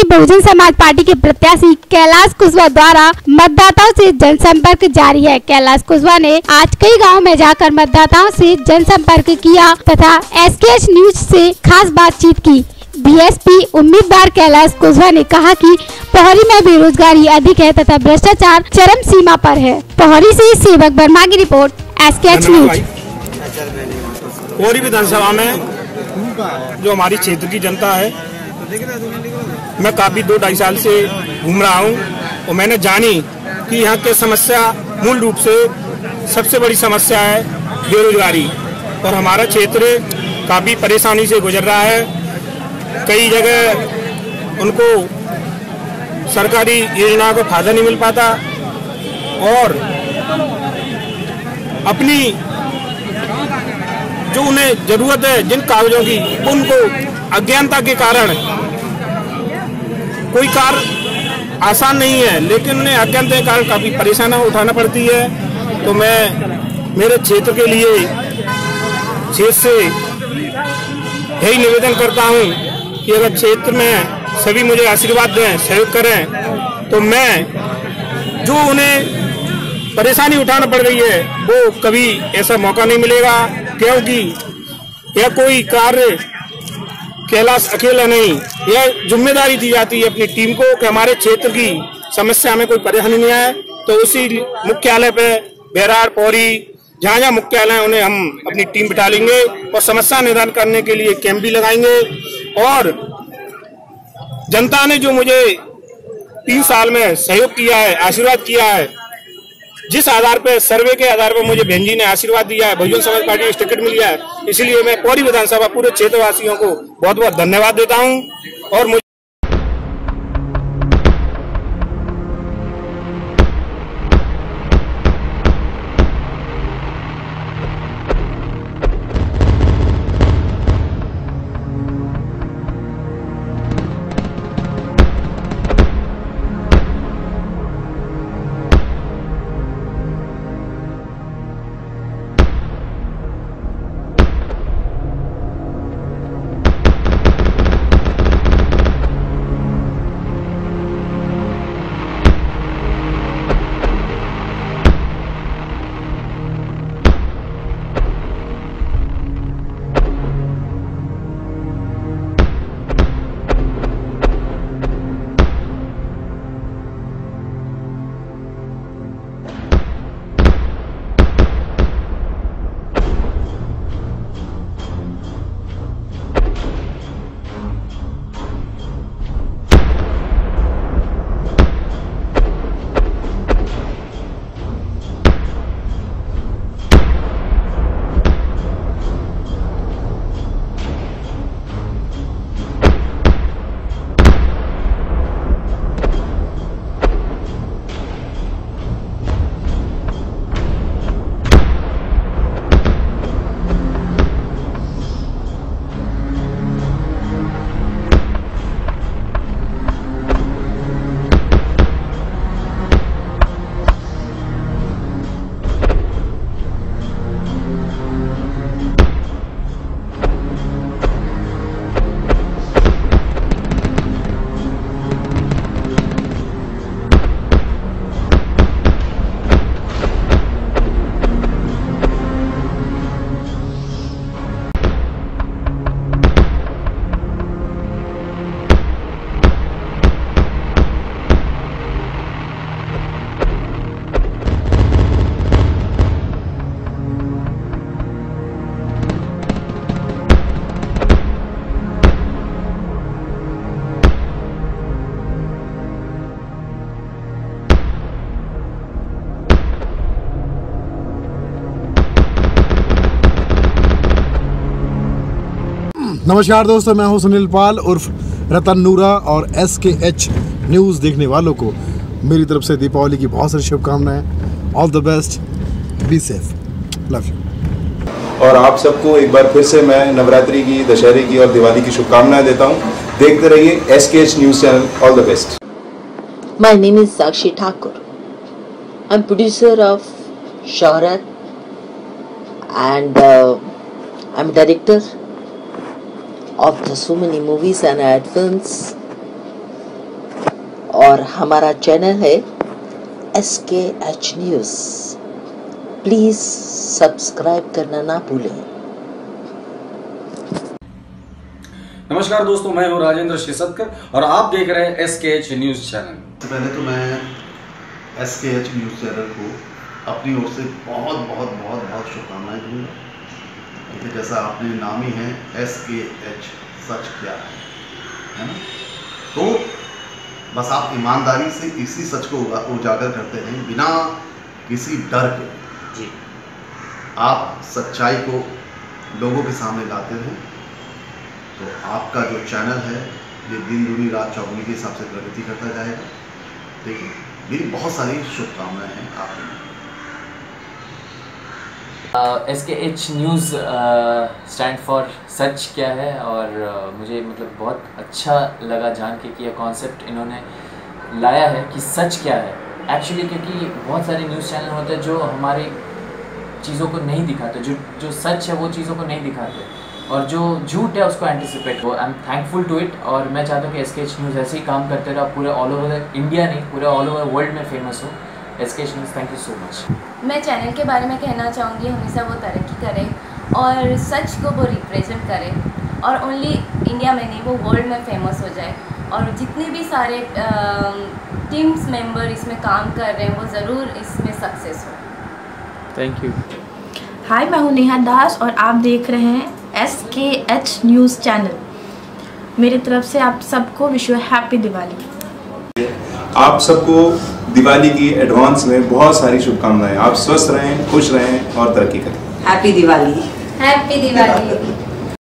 Bahujan Samaj party के प्रत्याशी कैलाश कुशवाहा द्वारा मतदाताओं से जनसंपर्क जारी है। कैलाश कुशवाहा ने आज कई गाँव में जाकर मतदाताओं से जनसंपर्क किया तथा SKH न्यूज से खास बातचीत की। बीएसपी उम्मीदवार कैलाश कुशवाहा ने कहा कि पोहरी में बेरोजगारी अधिक है तथा भ्रष्टाचार चरम सीमा पर है। पोहरी से सेवक वर्मा की रिपोर्ट, SKH न्यूज। पोहरी विधानसभा में जो हमारी क्षेत्र की जनता है, मैं काफी 2-2.5 साल से घूम रहा हूँ और मैंने जानी कि यहाँ की समस्या मूल रूप से सबसे बड़ी समस्या है बेरोजगारी और हमारा क्षेत्र काफी परेशानी से गुजर रहा है। कई जगह उनको सरकारी योजनाओं का फायदा नहीं मिल पाता और अपनी जो उन्हें जरूरत है जिन कागजों की, उनको अज्ञानता के कारण कोई कार्य आसान नहीं है, लेकिन उन्हें अज्ञानता के कारण काफी परेशानी उठाना पड़ती है। तो मैं मेरे क्षेत्र के लिए क्षेत्र से यही निवेदन करता हूं कि अगर क्षेत्र में सभी मुझे आशीर्वाद दें, सहयोग करें, तो मैं जो उन्हें परेशानी उठाना पड़ रही है वो कभी ऐसा मौका नहीं मिलेगा, क्योंकि यह कोई कार्य कैलाश अकेला नहीं, यह जिम्मेदारी दी जाती है अपनी टीम को कि हमारे क्षेत्र की समस्या में कोई परेशानी नहीं आए। तो उसी मुख्यालय पे बैराड़, पोहरी, जहाँ जहाँ मुख्यालय उन्हें हम अपनी टीम बिठा लेंगे और समस्या निदान करने के लिए कैंप भी लगाएंगे। और जनता ने जो मुझे 3 साल में सहयोग किया है, आशीर्वाद किया है, जिस आधार पर सर्वे के आधार पर मुझे बहन जी ने आशीर्वाद दिया है, बहुजन समाज पार्टी की टिकट मिल गया है, इसलिए मैं पोहरी विधानसभा पूरे क्षेत्रवासियों को बहुत बहुत धन्यवाद देता हूं। और मुझे नमस्कार दोस्तों, मैं हूं सुनील पाल उर्फ रतन नूरा और SKH न्यूज़ देखने वालों को मेरी तरफ से दीपावली की बहुत सारी शुभकामनाएं। All the best, be safe, love you. और आप सबको एक बार फिर से मैं नवरात्रि की, दशहरे की और दिवाली की शुभकामनाएं देता हूं। देखते रहिए SKH news channel. All the best. My name is Sakshi Thakur. I am producer of Shohrat and I'm director of the so many movies and ad films और हमारा चैनल है SKH न्यूज़। प्लीज़ सब्सक्राइब करना ना भूलें। नमस्कार दोस्तों, मैं हूं राजेंद्र शेसतकर और आप देख रहे हैं SKH न्यूज़ चैनल। पहले तो मैं SKH न्यूज़ चैनल को अपनी ओर से बहुत शुभकामनाएं दूंगा, क्योंकि जैसा आपने नाम ही है SKH, सच क्या है ना। तो बस आप ईमानदारी से इसी सच को उजागर करते रहें, बिना किसी डर के जी आप सच्चाई को लोगों के सामने लाते रहें, तो आपका जो चैनल है ये दिन दूनी रात चौगुनी के हिसाब से प्रगति करता जाएगा। देखिए, मेरी बहुत सारी शुभकामनाएं हैं आपके लिए। SKH न्यूज़ स्टैंड फॉर सच क्या है, और मुझे मतलब बहुत अच्छा लगा जान के कि यह कॉन्सेप्ट इन्होंने लाया है कि सच क्या है एक्चुअली, क्योंकि बहुत सारे न्यूज़ चैनल होते हैं जो हमारी चीज़ों को नहीं दिखाते, जो सच है वो चीज़ों को नहीं दिखाते, और जो झूठ है उसको एंटिसिपेट हो। I am thankful to it, और मैं चाहता हूँ कि SKH न्यूज़ ऐसे ही काम करते रहो, पूरे ऑल ओवर इंडिया नहीं, पूरे ऑल ओवर वर्ल्ड में फेमस हो। SKH news, thank you so much. मैं चैनल के बारे में कहना चाहूँगी, हमेशा वो तरक्की करे और सच को वो रिप्रेजेंट करे, और ओनली इंडिया में नहीं वो वर्ल्ड में फेमस हो जाए, और जितने भी सारे टीम्स मेंबर इसमें काम कर रहे हैं वो ज़रूर इसमें सक्सेस हो। Thank you. हाय, मैं हूँ नेहा दास और आप देख रहे हैं SKH न्यूज़ चैनल। मेरी तरफ से आप सबको विश यू हैप्पी दिवाली। आप सबको दिवाली की एडवांस में बहुत सारी शुभकामनाएं। आप स्वस्थ रहें, खुश रहें और तरक्की करें। हैप्पी दिवाली। हैप्पी दिवाली।